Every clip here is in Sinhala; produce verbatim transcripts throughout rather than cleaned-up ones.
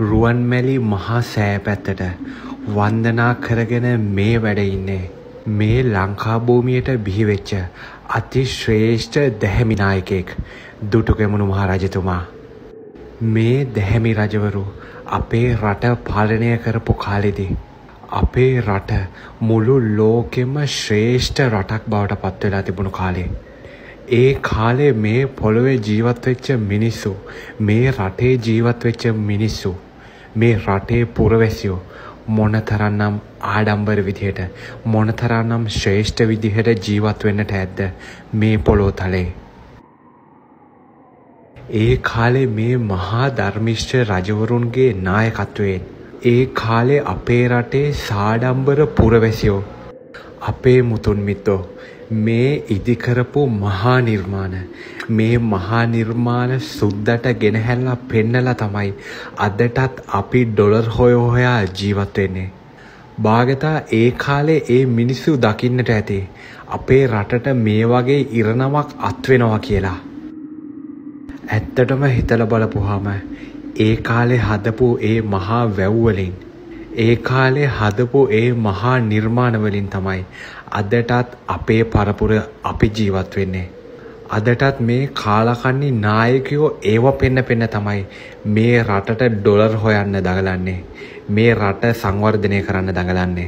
රුවන්මැලි මහා සෑ පැත්තට වන්දනා කරගෙන මේ වැඩ ඉන්නේ මේ ලංකා භූමියට බිහි වෙච්ච අති ශ්‍රේෂ්ඨ දැහැමි නායකයෙක් දුටුගැමුණු මහරජතුමා. මේ දැහැමි රජවරු අපේ රට පාලනය කරපු කාලෙදී අපේ රට මුළු ලෝකෙම ශ්‍රේෂ්ඨ රටක් බවට පත් වෙලා තිබුණු කාලේ. ඒ කාලේ මේ පොළොවේ ජීවත් වෙච්ච මිනිස්සු, මේ රටේ ජීවත් වෙච්ච මිනිස්සු, මේ රටේ පුරවැසියෝ මොනතරම්නම් ආඩම්බර විදිහට, මොනතරම්නම් ශ්‍රේෂ්ඨ විදිහට ජීවත් වෙන්නට ඇද්ද මේ පොළොව තලේ. ඒ කාලේ මේ මහා ධර්මිෂ්ඨ රජවරුන්ගේ නායකත්වයෙන් ඒ කාලේ අපේ රටේ සාඩම්බර පුරවැසියෝ, අපේ මුතුන් මිත්තෝ මේ ඉදිකරපු මහා නිර්මාණ, මේ මහා නිර්මාණ සුද්දට ගෙනහැල්ලා පෙන්නලා තමයි අදටත් අපි ඩොලර් හොය හොයා ජීවත් වෙන්නේ. භාගතා ඒ කාලේ ඒ මිනිස්සු දකින්නට ඇති අපේ රටට මේ වගේ ඉරණමක් අත් වෙනවා කියලා. ඇත්තටම හිතලා බලපුවාම ඒ කාලේ හදපු ඒ මහා වැව් වලින්, ඒ කාලේ හදපු ඒ මහා නිර්මාණ වලින් තමයි අදටත් අපේ පරපුර අපි ජීවත් වෙන්නේ. අදටත් මේ කාලකන්ණි නායකයෝ ඒව පෙන්න පෙන්න තමයි මේ රටට ඩොලර් හොයන්න දඟලන්නේ, මේ රට සංවර්ධනය කරන්න දඟලන්නේ.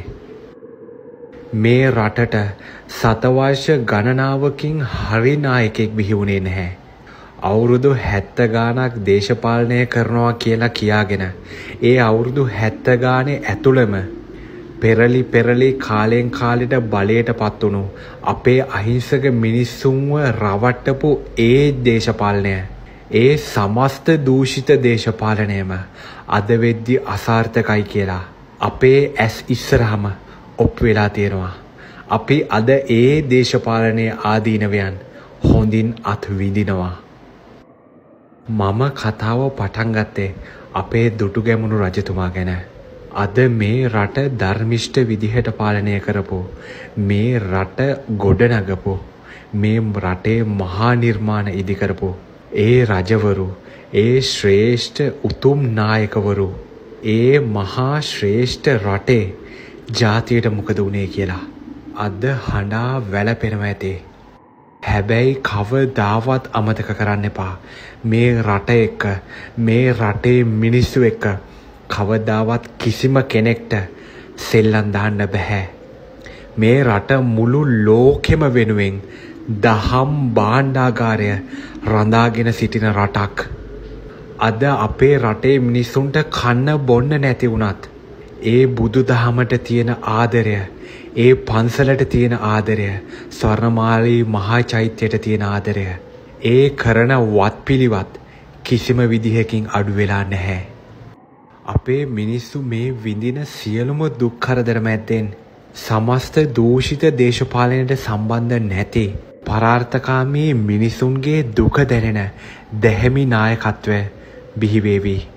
මේ රටට සතවර්ෂ ගණනාවකින් හරි නායකයෙක් බිහි වුණේ නැහැ. අවුරුදු හැත්තෑ ගාණක් දේශපාලනය කරනවා කියලා කියාගෙන ඒ අවුරුදු හැත්තෑ ගානේ ඇතුළෙම පෙරලි පෙරලි කාලෙන් කාලෙට බලයට පත් වුණු අපේ අහිංසක මිනිස්සුන්ව රවට්ටපු ඒ දේශපාලනය, ඒ සමස්ත දූෂිත දේශපාලනයම අද වෙද්දි අසාර්ථකයි කියලා අපේ ඇස් ඉස්සරහම ඔප්පු වෙලා තියෙනවා. අපි අද ඒ දේශපාලනයේ ආදීනවයන් හොඳින් අත් විඳිනවා. මම කතාව පටන් ගත්තේ අපේ දුටුගැමුණු රජතුමා ගැන. අද මේ රට ධර්මිෂ්ඨ විදිහට පාලනය කරපු, මේ රට ගොඩනගපු, මේ රටේ මහා නිර්මාණ ඉදි කරපු ඒ රජවරු, ඒ ශ්‍රේෂ්ඨ උතුම් නායකවරු, ඒ මහා ශ්‍රේෂ්ඨ රටේ ජාතියට මොකද වුනේ කියලා අද හඬා වැළපෙනවා ඇති. හැබැයි කවදාවත් අමතක කරන්න එපා, මේ රට එක්ක, මේ රටේ මිනිස්සු එක්ක කවදාවත් කිසිම කෙනෙක්ට සෙල්ලම් දාන්න බෑ. මේ රට මුළු ලෝකෙම වෙනුවෙන් දහම් භාණ්ඩාගාරය රඳාගෙන සිටින රටක්. අද අපේ රටේ මිනිස්සුන්ට කන්න බොන්න නැති වුණත් ඒ බුදු දහමට තියෙන ආදරය, ඒ පන්සලට තියෙන ආදරය, ස්වර්ණමාලී මහා චෛත්‍යයට තියෙන ආදරය, ඒ කරන වත්පිළිවත් කිසිම විදිහකින් අඩු වෙලා නැහැ. අපේ මිනිස්සු මේ විඳින සියලුම දුක් කරදර මැද්දෙන් සමස්ත දූෂිත දේශපාලනයට සම්බන්ධ නැති පරාර්ථකාමී මිනිසුන්ගේ දුක දැනෙන දැහැමි නායකත්වය බිහි වේවි.